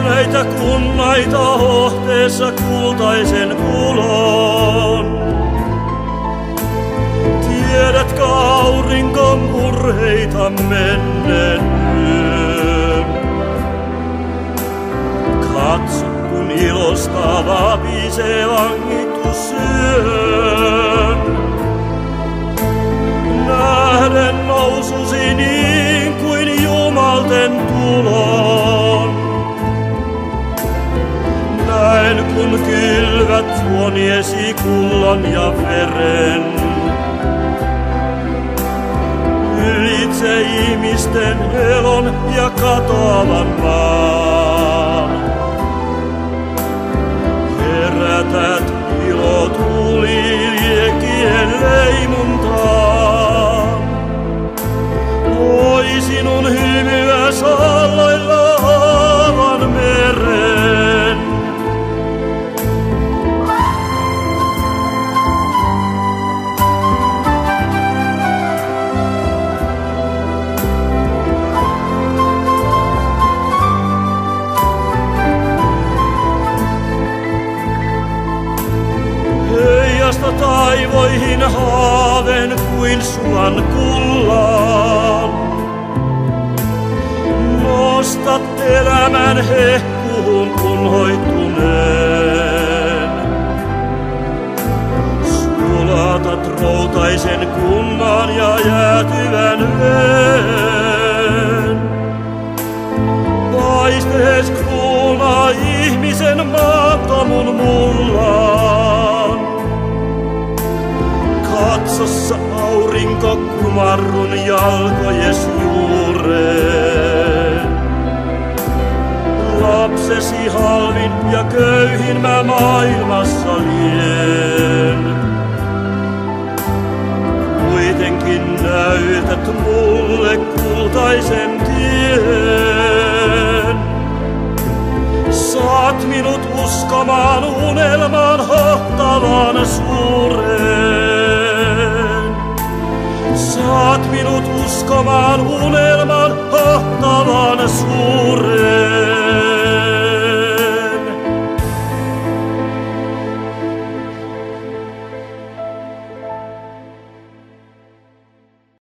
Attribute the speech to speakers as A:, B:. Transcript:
A: Näitä kunnaita hohteessa kultaisen kulon. Tiedätkö aurinko murheita menneen yön? Katso kun ilosta vapisee vangitus yön. Nähden noususi niin kuin jumalten tulon. Näin kun kylvät huoniesi kullan ja veren. Ylitse ihmisten elon ja katoavan maan. Herätät ilotuli liekien leimuntaan. Oi sinun hymyä sallailla aavan meren. Heijasta taivoihin haaven kuin sulan kullaan. Nostat elämän hehkuun unhoittuneen. Sulatat routaisen kunnan ja jäätyvän veen. Paistees kruunaa ihmisen maattomun mullaan. Katsossa aurinko kumarrun jalkojes juureen. Lapsesi halvin ja köyhin mä maailmassa lien. Kuitenkin näytät mulle kultaisen tien. Saat minut uskomaan unelmaan hohtavaan suureen. Saat minut uskomaan unelmaan hohtavaan suureen.